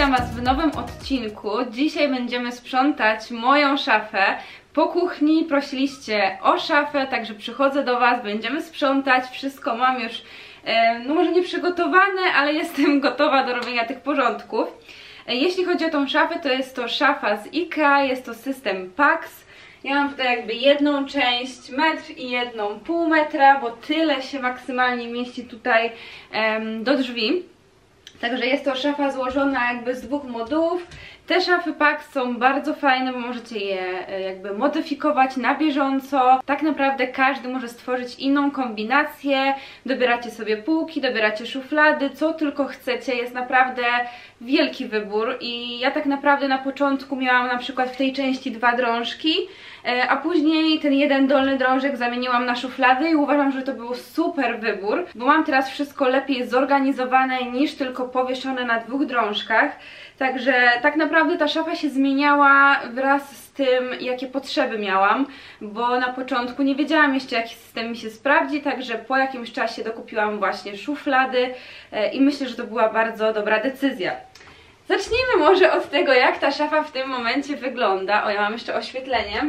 Witam Was w nowym odcinku. Dzisiaj będziemy sprzątać moją szafę. Po kuchni prosiliście o szafę, także przychodzę do Was, będziemy sprzątać. Wszystko mam już, no może nie przygotowane, ale jestem gotowa do robienia tych porządków. Jeśli chodzi o tą szafę, to jest to szafa z IKEA, jest to system PAX. Ja mam tutaj jakby jedną część, metr i jedną pół metra, bo tyle się maksymalnie mieści tutaj do drzwi. Także jest to szafa złożona jakby z dwóch modułów. Te szafy PAX są bardzo fajne, bo możecie je jakby modyfikować na bieżąco. Tak naprawdę każdy może stworzyć inną kombinację. Dobieracie sobie półki, dobieracie szuflady, co tylko chcecie. Jest naprawdę wielki wybór i ja tak naprawdę na początku miałam na przykład w tej części dwa drążki, a później ten jeden dolny drążek zamieniłam na szuflady i uważam, że to był super wybór, bo mam teraz wszystko lepiej zorganizowane niż tylko powieszone na dwóch drążkach. Także tak naprawdę ta szafa się zmieniała wraz z tym, jakie potrzeby miałam, bo na początku nie wiedziałam jeszcze, jaki system mi się sprawdzi, także po jakimś czasie dokupiłam właśnie szuflady i myślę, że to była bardzo dobra decyzja. Zacznijmy może od tego, jak ta szafa w tym momencie wygląda. O, ja mam jeszcze oświetlenie.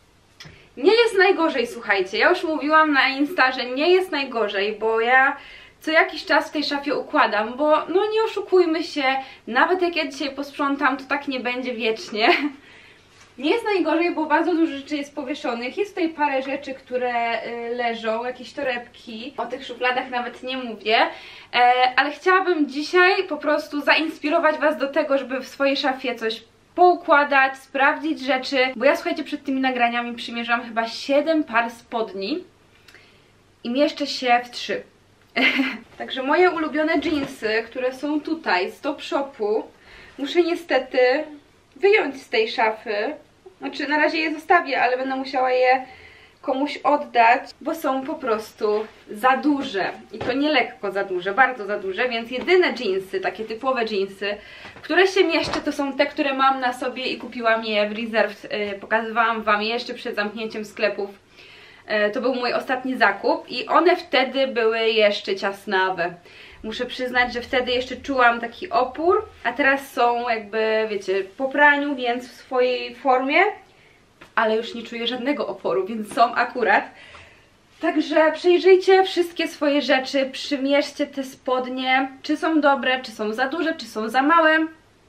Nie jest najgorzej, słuchajcie, ja już mówiłam na Insta, że nie jest najgorzej, bo ja co jakiś czas w tej szafie układam, bo no nie oszukujmy się, nawet jak ja dzisiaj posprzątam, to tak nie będzie wiecznie. Nie jest najgorzej, bo bardzo dużo rzeczy jest powieszonych. Jest tutaj parę rzeczy, które leżą, jakieś torebki. O tych szufladach nawet nie mówię. Ale chciałabym dzisiaj po prostu zainspirować Was do tego, żeby w swojej szafie coś poukładać, sprawdzić rzeczy. Bo ja, słuchajcie, przed tymi nagraniami przymierzam chyba 7 par spodni i mieszczę się w 3. Także moje ulubione jeansy, które są tutaj z Topshopu, muszę niestety wyjąć z tej szafy. Znaczy na razie je zostawię, ale będę musiała je komuś oddać, bo są po prostu za duże. I to nie lekko za duże, bardzo za duże, więc jedyne jeansy, takie typowe jeansy, które się mieszczę, to są te, które mam na sobie i kupiłam je w Reserved. Pokazywałam Wam je jeszcze przed zamknięciem sklepów. To był mój ostatni zakup i one wtedy były jeszcze ciasnawe. Muszę przyznać, że wtedy jeszcze czułam taki opór, a teraz są jakby, wiecie, po praniu, więc w swojej formie, ale już nie czuję żadnego oporu, więc są akurat. Także przejrzyjcie wszystkie swoje rzeczy, przymierzcie te spodnie, czy są dobre, czy są za duże, czy są za małe.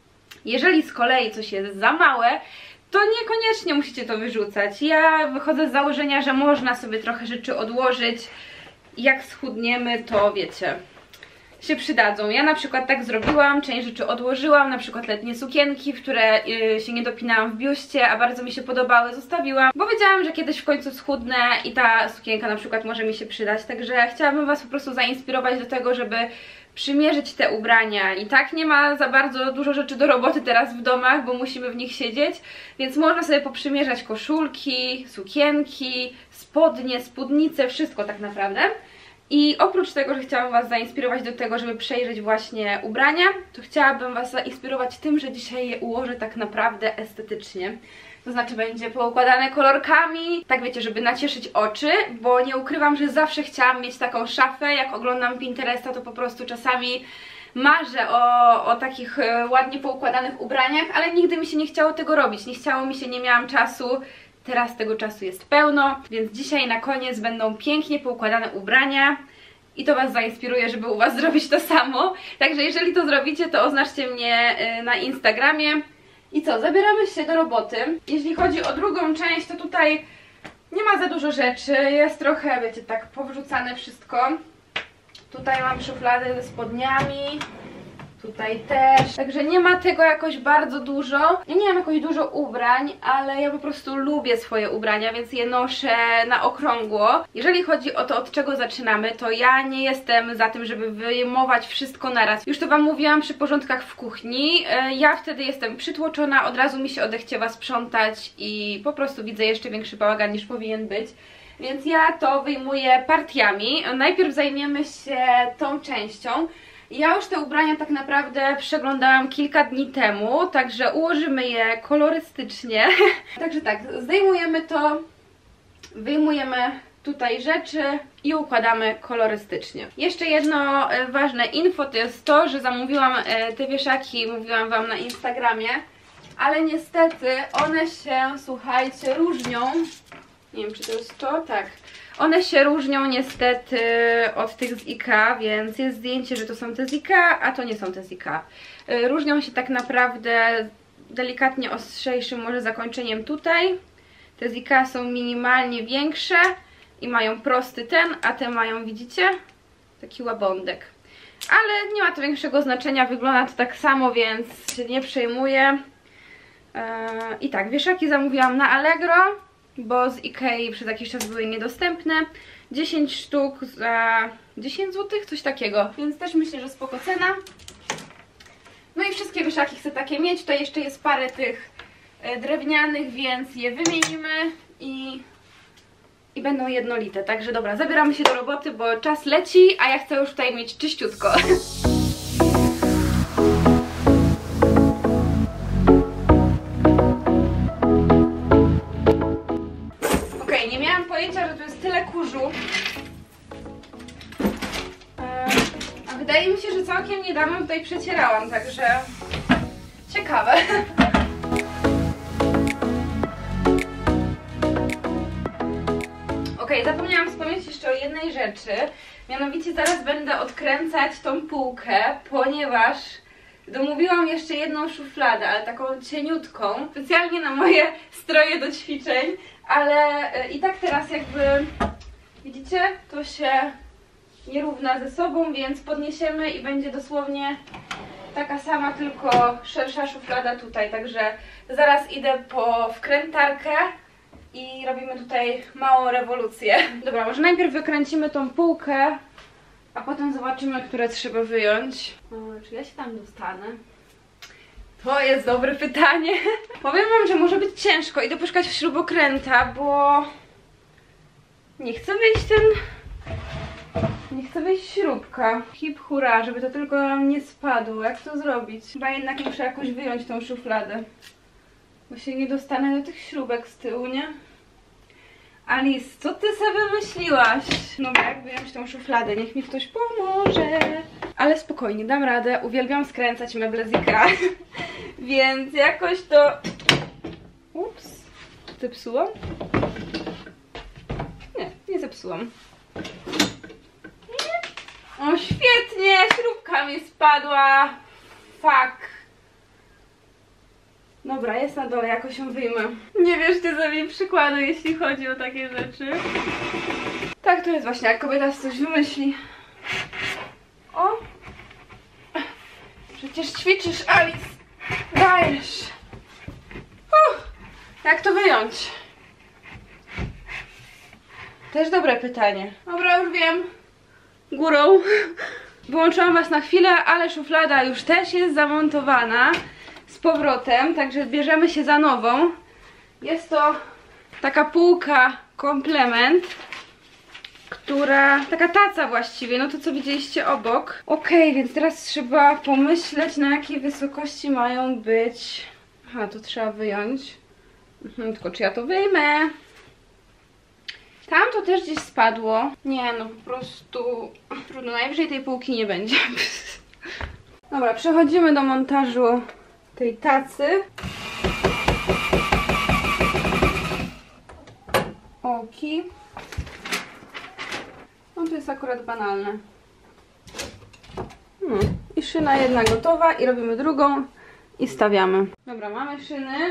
Jeżeli z kolei coś jest za małe, to niekoniecznie musicie to wyrzucać. Ja wychodzę z założenia, że można sobie trochę rzeczy odłożyć. Jak schudniemy, to wiecie, się przydadzą. Ja na przykład tak zrobiłam, część rzeczy odłożyłam, na przykład letnie sukienki, w które się nie dopinałam w biuście, a bardzo mi się podobały, zostawiłam, bo wiedziałam, że kiedyś w końcu schudnę i ta sukienka na przykład może mi się przydać. Także chciałabym Was po prostu zainspirować do tego, żeby przymierzyć te ubrania. I tak nie ma za bardzo dużo rzeczy do roboty teraz w domach, bo musimy w nich siedzieć, więc można sobie poprzymierzać koszulki, sukienki, spodnie, spódnice, wszystko tak naprawdę. I oprócz tego, że chciałam Was zainspirować do tego, żeby przejrzeć właśnie ubrania, to chciałabym Was zainspirować tym, że dzisiaj je ułożę tak naprawdę estetycznie. To znaczy będzie poukładane kolorkami, tak wiecie, żeby nacieszyć oczy, bo nie ukrywam, że zawsze chciałam mieć taką szafę. Jak oglądam Pinteresta, to po prostu czasami marzę o takich ładnie poukładanych ubraniach, ale nigdy mi się nie chciało tego robić, nie chciało mi się, nie miałam czasu. Teraz tego czasu jest pełno, więc dzisiaj na koniec będą pięknie poukładane ubrania i to Was zainspiruje, żeby u Was zrobić to samo. Także jeżeli to zrobicie, to oznaczcie mnie na Instagramie. I co, zabieramy się do roboty. Jeśli chodzi o drugą część, to tutaj nie ma za dużo rzeczy, jest trochę, wiecie, tak powrzucane wszystko. Tutaj mam szuflady ze spodniami, tutaj też, także nie ma tego jakoś bardzo dużo. Ja nie mam jakoś dużo ubrań, ale ja po prostu lubię swoje ubrania, więc je noszę na okrągło. Jeżeli chodzi o to, od czego zaczynamy, to ja nie jestem za tym, żeby wyjmować wszystko naraz. Już to Wam mówiłam przy porządkach w kuchni. Ja wtedy jestem przytłoczona, od razu mi się odechciewa sprzątać i po prostu widzę jeszcze większy bałagan niż powinien być. Więc ja to wyjmuję partiami. Najpierw zajmiemy się tą częścią. Ja już te ubrania tak naprawdę przeglądałam kilka dni temu, także ułożymy je kolorystycznie. Także tak, zdejmujemy to, wyjmujemy tutaj rzeczy i układamy kolorystycznie. Jeszcze jedno ważne info to jest to, że zamówiłam te wieszaki, mówiłam wam na Instagramie, ale niestety one się, słuchajcie, różnią. Nie wiem, czy to jest to? Tak. One się różnią niestety od tych z IKEA, więc jest zdjęcie, że to są te z IKEA, a to nie są te z IKEA. Różnią się tak naprawdę delikatnie ostrzejszym może zakończeniem tutaj. Te z IKEA są minimalnie większe i mają prosty ten, a te mają, widzicie? Taki łabądek. Ale nie ma to większego znaczenia, wygląda to tak samo, więc się nie przejmuję. I tak, wieszaki zamówiłam na Allegro, bo z Ikei przez jakiś czas były niedostępne. 10 sztuk za 10 zł, coś takiego, więc też myślę, że spoko cena. No i wszystkie wieszaki chcę takie mieć. Tutaj jeszcze jest parę tych drewnianych, więc je wymienimy i będą jednolite. Także dobra, zabieramy się do roboty, bo czas leci, a ja chcę już tutaj mieć czyściutko. Okej, nie miałam pojęcia, że tu jest tyle kurzu. A wydaje mi się, że całkiem niedawno tutaj przecierałam, także ciekawe. Okej, zapomniałam wspomnieć jeszcze o jednej rzeczy. Mianowicie zaraz będę odkręcać tą półkę, ponieważ domówiłam jeszcze jedną szufladę, ale taką cieniutką, specjalnie na moje stroje do ćwiczeń, ale i tak teraz jakby, widzicie, to się nie równa ze sobą, więc podniesiemy i będzie dosłownie taka sama, tylko szersza szuflada tutaj, także zaraz idę po wkrętarkę i robimy tutaj małą rewolucję. Dobra, może najpierw wykręcimy tą półkę, a potem zobaczymy, które trzeba wyjąć. Czy ja się tam dostanę? To jest dobre pytanie. Powiem wam, że może być ciężko. Idę poszukać śrubokręta, bo nie chce wyjść śrubka. Hip hura, żeby to tylko nam nie spadło. Jak to zrobić? Chyba jednak muszę jakoś wyjąć tą szufladę, bo się nie dostanę do tych śrubek z tyłu, nie? Alice, co ty sobie wymyśliłaś? Dobra, jak wyjąć tą szufladę? Niech mi ktoś pomoże. Ale spokojnie, dam radę. Uwielbiam skręcać meble z IKEA. Więc jakoś to... Ups. Zepsułam? Nie, nie zepsułam. O, świetnie! Śrubka mi spadła. Fuck. Dobra, jest na dole, jakoś ją wyjmę. Nie wierzcie sobie przykładu, jeśli chodzi o takie rzeczy. Tak to jest właśnie, jak kobieta coś wymyśli. O! Przecież ćwiczysz, Alice. Dajesz. Jak to wyjąć? Też dobre pytanie. Dobra, już wiem. Górą. Wyłączyłam was na chwilę, ale szuflada już też jest zamontowana z powrotem, także bierzemy się za nową. Jest to taka półka komplement, która, taka taca właściwie, no to co widzieliście obok. Okej, więc teraz trzeba pomyśleć, na jakiej wysokości mają być. Aha, to trzeba wyjąć. Tylko czy ja to wyjmę? Tam to też gdzieś spadło. Nie, no po prostu trudno, najwyżej tej półki nie będzie. Dobra, przechodzimy do montażu tej tacy. Oki. No to jest akurat banalne. I szyna jedna gotowa i robimy drugą i stawiamy. Dobra, mamy szyny.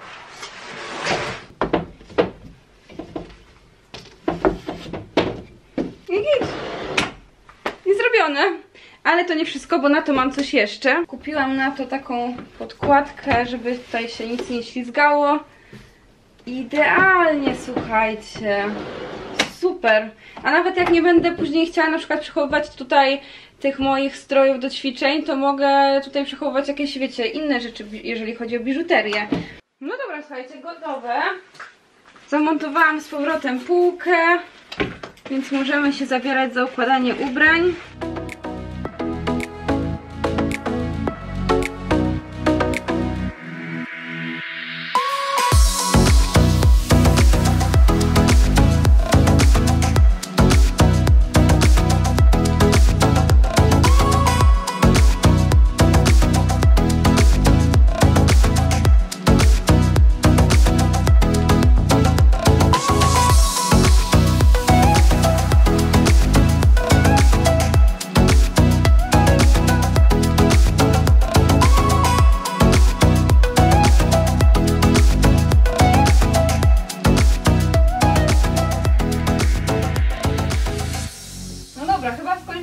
I zrobione. Ale to nie wszystko, bo na to mam coś jeszcze. Kupiłam na to taką podkładkę, żeby tutaj się nic nie ślizgało. Idealnie, słuchajcie. Super. A nawet jak nie będę później chciała na przykład przechowywać tutaj tych moich strojów do ćwiczeń, to mogę tutaj przechowywać jakieś, wiecie, inne rzeczy, jeżeli chodzi o biżuterię. No dobra, słuchajcie, gotowe. Zamontowałam z powrotem półkę, więc możemy się zabierać za układanie ubrań.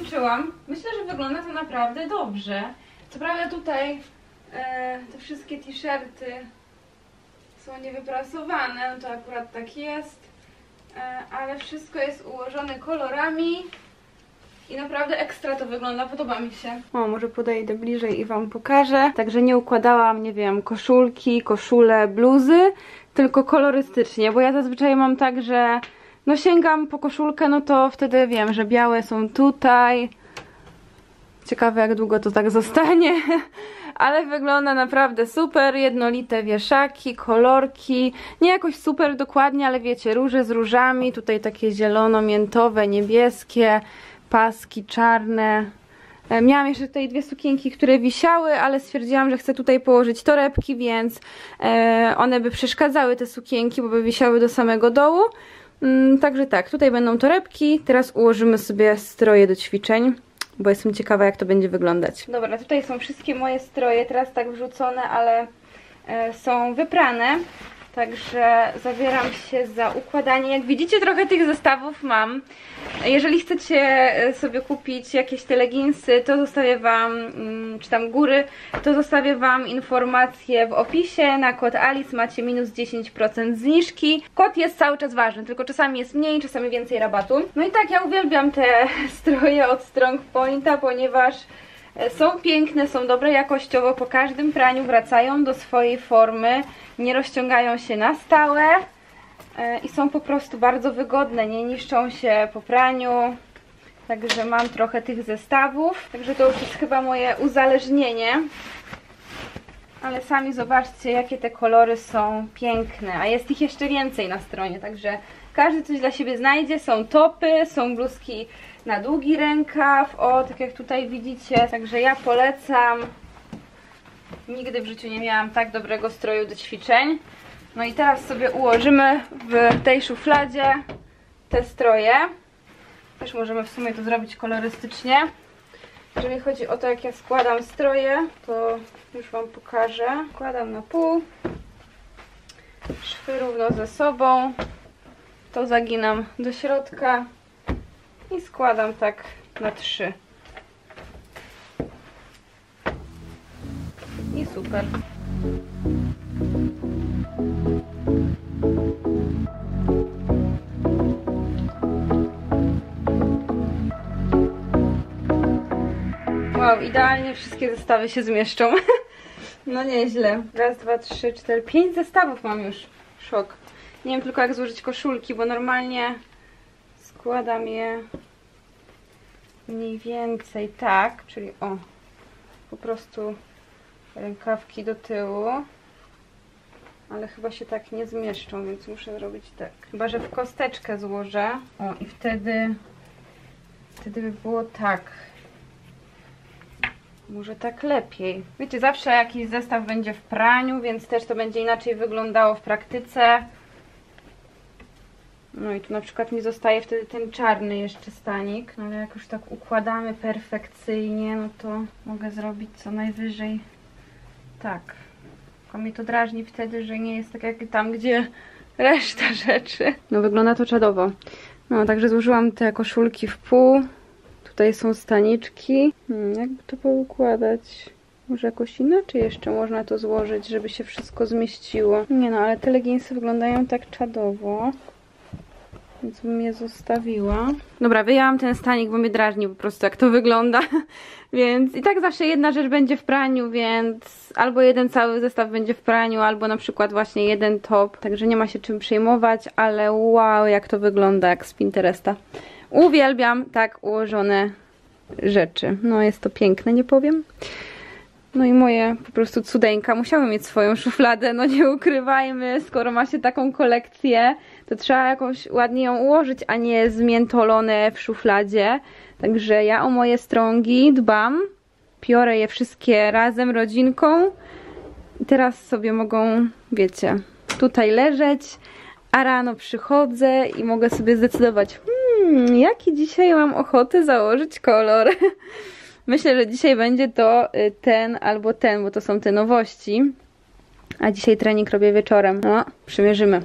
skończyłam. Myślę, że wygląda to naprawdę dobrze. Co prawda tutaj te wszystkie t-shirty są niewyprasowane, no to akurat tak jest, ale wszystko jest ułożone kolorami i naprawdę ekstra to wygląda, podoba mi się. O, może podejdę bliżej i wam pokażę. Także nie układałam, nie wiem, koszulki, koszule, bluzy, tylko kolorystycznie, bo ja zazwyczaj mam tak, że no sięgam po koszulkę, no to wtedy wiem, że białe są tutaj. Ciekawe, jak długo to tak zostanie. Ale wygląda naprawdę super, jednolite wieszaki, kolorki, nie jakoś super dokładnie, ale wiecie, róże z różami, tutaj takie zielono-miętowe, niebieskie, paski czarne. Miałam jeszcze tutaj dwie sukienki, które wisiały, ale stwierdziłam, że chcę tutaj położyć torebki, więc one by przeszkadzały, te sukienki, bo by wisiały do samego dołu. Także tak, tutaj będą torebki, teraz ułożymy sobie stroje do ćwiczeń, bo jestem ciekawa, jak to będzie wyglądać. Dobra, tutaj są wszystkie moje stroje, teraz tak wrzucone, ale są wyprane. Także zabieram się za układanie. Jak widzicie, trochę tych zestawów mam. Jeżeli chcecie sobie kupić jakieś te leginsy, to zostawię wam, czy tam góry, to zostawię wam informacje w opisie. Na kod Alice macie minus 10% zniżki. Kod jest cały czas ważny, tylko czasami jest mniej, czasami więcej rabatu. No i tak, ja uwielbiam te stroje od Strong Pointa, ponieważ są piękne, są dobre jakościowo, po każdym praniu wracają do swojej formy, nie rozciągają się na stałe i są po prostu bardzo wygodne, nie niszczą się po praniu. Także mam trochę tych zestawów, także to już jest chyba moje uzależnienie. Ale sami zobaczcie, jakie te kolory są piękne, a jest ich jeszcze więcej na stronie, także każdy coś dla siebie znajdzie. Są topy, są bluzki na długi rękaw, o, tak jak tutaj widzicie, także ja polecam. Nigdy w życiu nie miałam tak dobrego stroju do ćwiczeń. No i teraz sobie ułożymy w tej szufladzie te stroje. Też możemy w sumie to zrobić kolorystycznie. Jeżeli chodzi o to, jak ja składam stroje, to już wam pokażę. Składam na pół, szwy równo ze sobą, to zaginam do środka i składam tak na 3. I super. Wow, idealnie wszystkie zestawy się zmieszczą. No nieźle. Raz, dwa, trzy, cztery, 5 zestawów mam już. Szok. Nie wiem tylko, jak złożyć koszulki, bo normalnie składam je mniej więcej tak, czyli o, po prostu rękawki do tyłu, ale chyba się tak nie zmieszczą, więc muszę zrobić tak. Chyba że w kosteczkę złożę. O, i wtedy by było tak. Może tak lepiej. Wiecie, zawsze jakiś zestaw będzie w praniu, więc też to będzie inaczej wyglądało w praktyce. No i tu na przykład mi zostaje wtedy ten czarny jeszcze stanik. No ale jak już tak układamy perfekcyjnie, no to mogę zrobić co najwyżej tak. Tylko mnie to drażni wtedy, że nie jest tak jak tam, gdzie reszta rzeczy. No wygląda to czadowo. No także złożyłam te koszulki w pół. Tutaj są staniczki. Jakby to poukładać? Może jakoś inaczej jeszcze można to złożyć, żeby się wszystko zmieściło. Nie no, ale te leginsy wyglądają tak czadowo. Więc bym je zostawiła. Dobra, wyjęłam ten stanik, bo mnie drażni po prostu, jak to wygląda. Więc i tak zawsze jedna rzecz będzie w praniu, więc albo jeden cały zestaw będzie w praniu, albo na przykład właśnie jeden top. Także nie ma się czym przejmować, ale wow, jak to wygląda, jak z Pinteresta. Uwielbiam tak ułożone rzeczy. No jest to piękne, nie powiem. No i moje po prostu cudeńka musiały mieć swoją szufladę, no nie ukrywajmy, skoro ma się taką kolekcję, to trzeba jakoś ładnie ją ułożyć, a nie zmiętolone w szufladzie. Także ja o moje strągi dbam, piorę je wszystkie razem, rodzinką. I teraz sobie mogą, wiecie, tutaj leżeć, a rano przychodzę i mogę sobie zdecydować, jaki dzisiaj mam ochotę założyć kolor. Myślę, że dzisiaj będzie to ten albo ten, bo to są te nowości. A dzisiaj trening robię wieczorem. No, przymierzymy.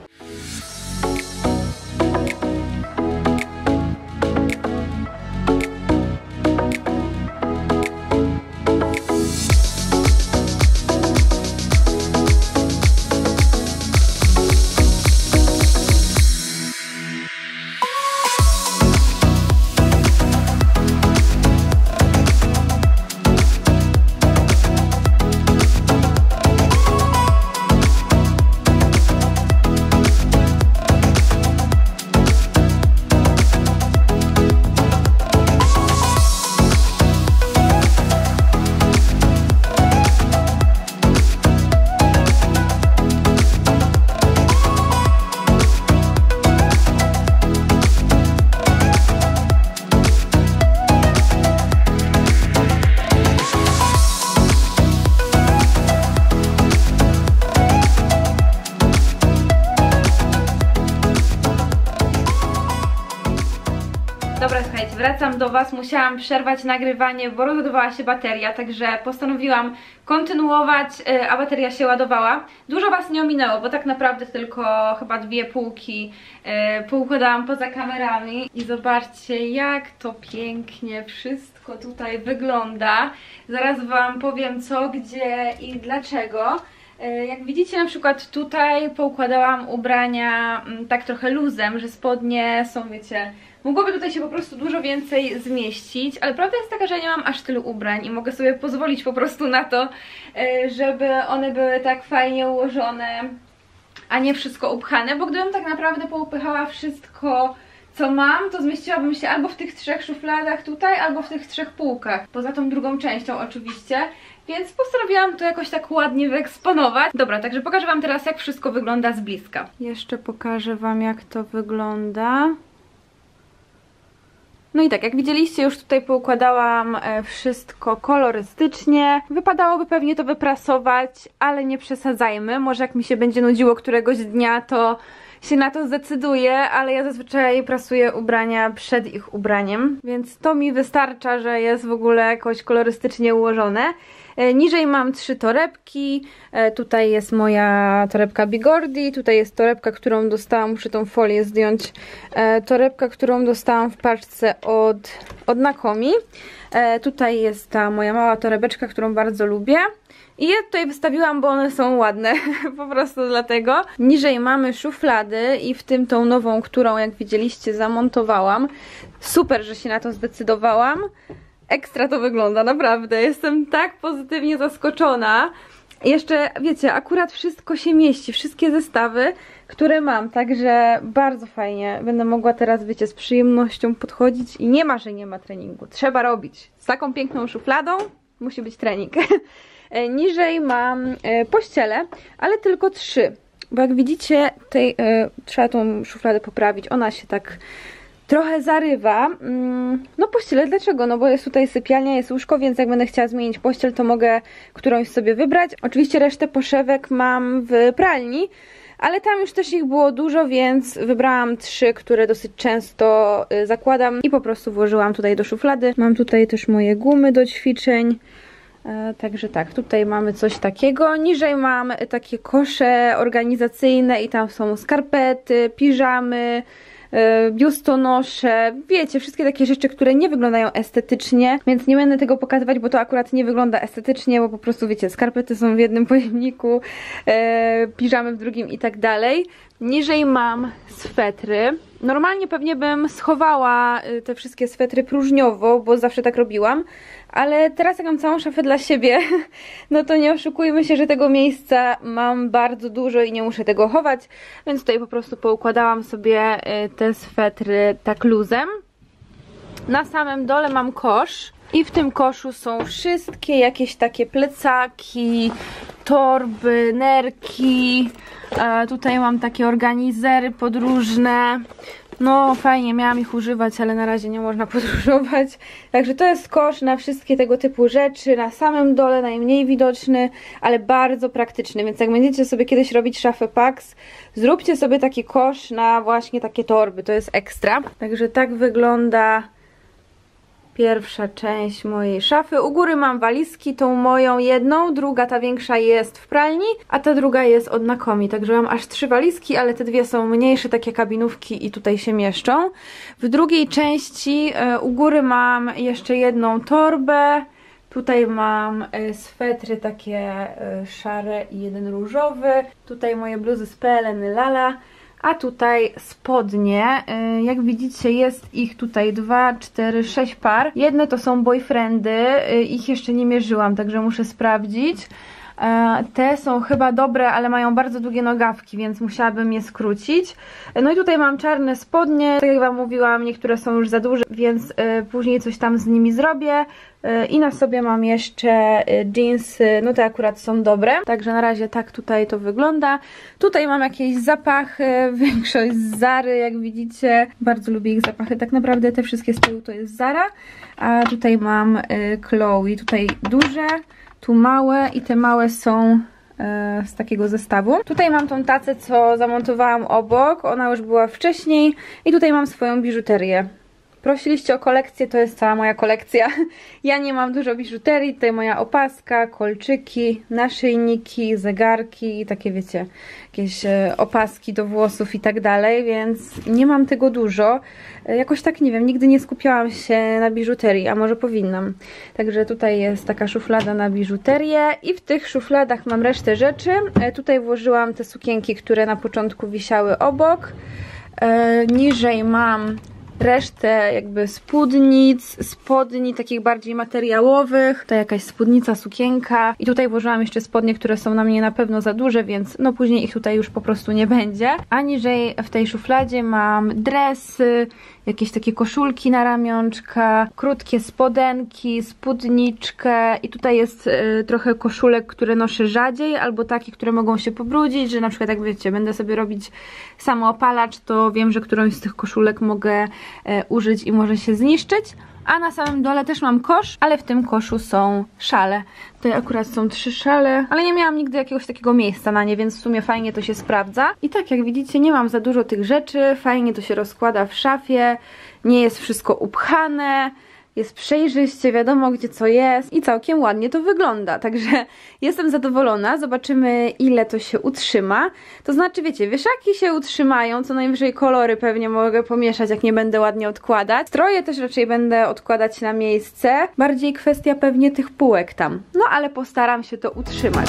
do Was, musiałam przerwać nagrywanie, bo rozładowała się bateria, także postanowiłam kontynuować, a bateria się ładowała. Dużo Was nie ominęło, bo tak naprawdę tylko chyba 2 półki poukładałam poza kamerami. I zobaczcie, jak to pięknie wszystko tutaj wygląda. Zaraz Wam powiem co, gdzie i dlaczego. Jak widzicie, na przykład tutaj poukładałam ubrania tak trochę luzem, że spodnie są, wiecie, mogłoby tutaj się po prostu dużo więcej zmieścić, ale prawda jest taka, że ja nie mam aż tylu ubrań i mogę sobie pozwolić po prostu na to, żeby one były tak fajnie ułożone, a nie wszystko upchane, bo gdybym tak naprawdę poupychała wszystko, co mam, to zmieściłabym się albo w tych 3 szufladach tutaj, albo w tych 3 półkach, poza tą drugą częścią oczywiście, więc postanowiłam to jakoś tak ładnie wyeksponować. Dobra, także pokażę Wam teraz, jak wszystko wygląda z bliska. Jeszcze pokażę Wam, jak to wygląda. No i tak, jak widzieliście, już tutaj poukładałam wszystko kolorystycznie. Wypadałoby pewnie to wyprasować, ale nie przesadzajmy. Może jak mi się będzie nudziło któregoś dnia, to się na to zdecyduję, ale ja zazwyczaj prasuję ubrania przed ich ubraniem, więc to mi wystarcza, że jest w ogóle jakoś kolorystycznie ułożone. Niżej mam 3 torebki, tutaj jest moja torebka Bigordi, tutaj jest torebka, którą dostałam, muszę tą folię zdjąć, torebka, którą dostałam w paczce od Nakomi. Tutaj jest ta moja mała torebeczka, którą bardzo lubię. I je tutaj wystawiłam, bo one są ładne, po prostu dlatego. Niżej mamy szuflady i w tym tą nową, którą jak widzieliście zamontowałam. Super, że się na to zdecydowałam. Ekstra to wygląda, naprawdę. Jestem tak pozytywnie zaskoczona. Jeszcze, wiecie, akurat wszystko się mieści, wszystkie zestawy, które mam, także bardzo fajnie. Będę mogła teraz, wiecie, z przyjemnością podchodzić i nie ma, że nie ma treningu. Trzeba robić. Z taką piękną szufladą musi być trening. Niżej mam pościele, ale tylko 3. Bo jak widzicie, tutaj trzeba tą szufladę poprawić. Ona się tak trochę zarywa. No pościele, dlaczego? No bo jest tutaj sypialnia, jest łóżko, więc jak będę chciała zmienić pościel, to mogę którąś sobie wybrać. Oczywiście resztę poszewek mam w pralni, ale tam już też ich było dużo, więc wybrałam 3, które dosyć często zakładam i po prostu włożyłam tutaj do szuflady. Mam tutaj też moje gumy do ćwiczeń. Także tak, tutaj mamy coś takiego. Niżej mam takie kosze organizacyjne i tam są skarpety, piżamy, biustonosze, wiecie, wszystkie takie rzeczy, które nie wyglądają estetycznie, więc nie będę tego pokazywać, bo to akurat nie wygląda estetycznie, bo po prostu, wiecie, skarpety są w jednym pojemniku, piżamy w drugim i tak dalej. Niżej mam swetry. Normalnie pewnie bym schowała te wszystkie swetry próżniowo, bo zawsze tak robiłam, ale teraz jak mam całą szafę dla siebie, no to nie oszukujmy się, że tego miejsca mam bardzo dużo i nie muszę tego chować, więc tutaj po prostu poukładałam sobie te swetry tak luzem. Na samym dole mam kosz i w tym koszu są wszystkie jakieś takie plecaki, torby, nerki. Tutaj mam takie organizery podróżne. No fajnie, miałam ich używać, ale na razie nie można podróżować. Także to jest kosz na wszystkie tego typu rzeczy. Na samym dole najmniej widoczny, ale bardzo praktyczny. Więc jak będziecie sobie kiedyś robić szafę Pax, zróbcie sobie taki kosz na właśnie takie torby. To jest ekstra. Także tak wygląda pierwsza część mojej szafy. U góry mam walizki, tą moją jedną, druga, ta większa jest w pralni, a ta druga jest od Nakomi, także mam aż 3 walizki, ale te 2 są mniejsze, takie kabinówki i tutaj się mieszczą. W drugiej części u góry mam jeszcze jedną torbę, tutaj mam swetry takie szare i jeden różowy, tutaj moje bluzy z PLN Lala, a tutaj spodnie, jak widzicie jest ich tutaj 2, 4, 6 par. Jedne to są boyfriendy, ich jeszcze nie mierzyłam, także muszę sprawdzić. Te są chyba dobre, ale mają bardzo długie nogawki, więc musiałabym je skrócić. No i tutaj mam czarne spodnie, tak jak wam mówiłam, niektóre są już za duże, więc później coś tam z nimi zrobię. I na sobie mam jeszcze jeansy, no te akurat są dobre. Także na razie tak tutaj to wygląda. Tutaj mam jakieś zapachy, większość z Zary, jak widzicie. Bardzo lubię ich zapachy, tak naprawdę te wszystkie z tyłu to jest Zara. A tutaj mam Chloe, tutaj duże, tu małe i te małe są z takiego zestawu. Tutaj mam tą tacę, co zamontowałam obok, ona już była wcześniej i tutaj mam swoją biżuterię. Prosiliście o kolekcję, to jest cała moja kolekcja. Ja nie mam dużo biżuterii, tutaj moja opaska, kolczyki, naszyjniki, zegarki, takie wiecie, jakieś opaski do włosów i tak dalej, więc nie mam tego dużo. Jakoś tak, nie wiem, nigdy nie skupiałam się na biżuterii, a może powinnam. Także tutaj jest taka szuflada na biżuterię i w tych szufladach mam resztę rzeczy. Tutaj włożyłam te sukienki, które na początku wisiały obok. Niżej mam resztę jakby spódnic, spodni takich bardziej materiałowych. Tutaj jakaś spódnica, sukienka. I tutaj włożyłam jeszcze spodnie, które są na mnie na pewno za duże, więc no później ich tutaj już po prostu nie będzie. A niżej w tej szufladzie mam dresy, jakieś takie koszulki na ramionczka, krótkie spodenki, spódniczkę i tutaj jest trochę koszulek, które noszę rzadziej, albo takie, które mogą się pobrudzić, że na przykład jak wiecie, będę sobie robić samoopalacz, to wiem, że którąś z tych koszulek mogę użyć i może się zniszczyć. A na samym dole też mam kosz, ale w tym koszu są szale. Tutaj akurat są 3 szale, ale nie miałam nigdy jakiegoś takiego miejsca na nie, więc w sumie fajnie to się sprawdza. I tak jak widzicie, nie mam za dużo tych rzeczy, fajnie to się rozkłada w szafie, nie jest wszystko upchane, jest przejrzyście, wiadomo gdzie co jest i całkiem ładnie to wygląda, także jestem zadowolona, zobaczymy ile to się utrzyma. To znaczy wiecie, wieszaki się utrzymają, co najwyżej kolory pewnie mogę pomieszać, jak nie będę ładnie odkładać. Stroje też raczej będę odkładać na miejsce, bardziej kwestia pewnie tych półek tam, no ale postaram się to utrzymać.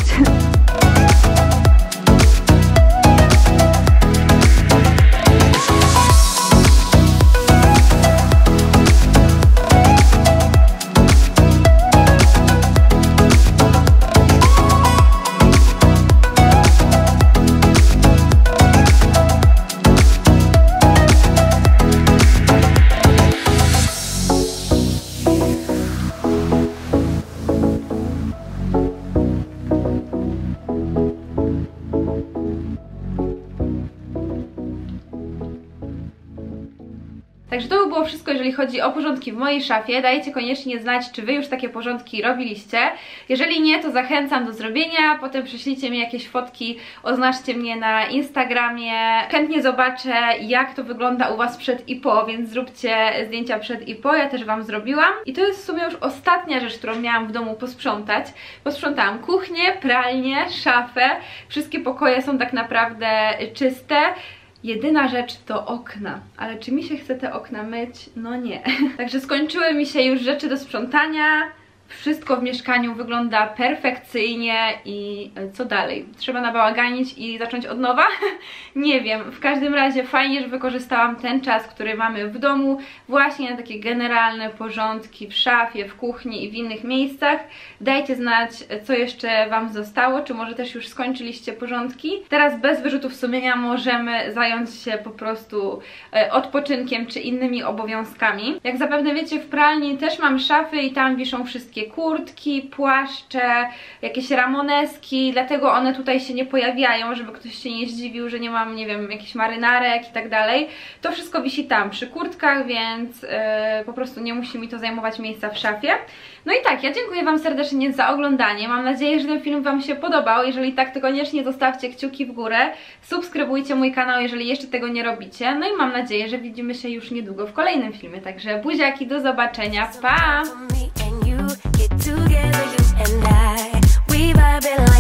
Także to by było wszystko, jeżeli chodzi o porządki w mojej szafie. Dajcie koniecznie znać, czy wy już takie porządki robiliście. Jeżeli nie, to zachęcam do zrobienia. Potem prześlijcie mi jakieś fotki, oznaczcie mnie na Instagramie. Chętnie zobaczę, jak to wygląda u was przed i po, więc zróbcie zdjęcia przed i po. Ja też wam zrobiłam. I to jest w sumie już ostatnia rzecz, którą miałam w domu posprzątać. Posprzątałam kuchnię, pralnię, szafę. Wszystkie pokoje są tak naprawdę czyste. Jedyna rzecz to okna, ale czy mi się chce te okna myć? No nie. Także skończyły mi się już rzeczy do sprzątania. Wszystko w mieszkaniu wygląda perfekcyjnie i co dalej? Trzeba nabałaganić i zacząć od nowa? Nie wiem, w każdym razie fajnie, że wykorzystałam ten czas, który mamy w domu właśnie na takie generalne porządki w szafie, w kuchni i w innych miejscach. Dajcie znać, co jeszcze wam zostało, czy może też już skończyliście porządki. Teraz bez wyrzutów sumienia możemy zająć się po prostu odpoczynkiem czy innymi obowiązkami. Jak zapewne wiecie, w pralni też mam szafy i tam wiszą wszystkie kurtki, płaszcze, jakieś ramoneski, dlatego one tutaj się nie pojawiają, żeby ktoś się nie zdziwił, że nie mam, nie wiem, jakichś marynarek i tak dalej. To wszystko wisi tam przy kurtkach, więc po prostu nie musi mi to zajmować miejsca w szafie. No i tak, ja dziękuję wam serdecznie za oglądanie. Mam nadzieję, że ten film wam się podobał. Jeżeli tak, to koniecznie zostawcie kciuki w górę. Subskrybujcie mój kanał, jeżeli jeszcze tego nie robicie. No i mam nadzieję, że widzimy się już niedługo w kolejnym filmie. Także buziaki, do zobaczenia. Pa!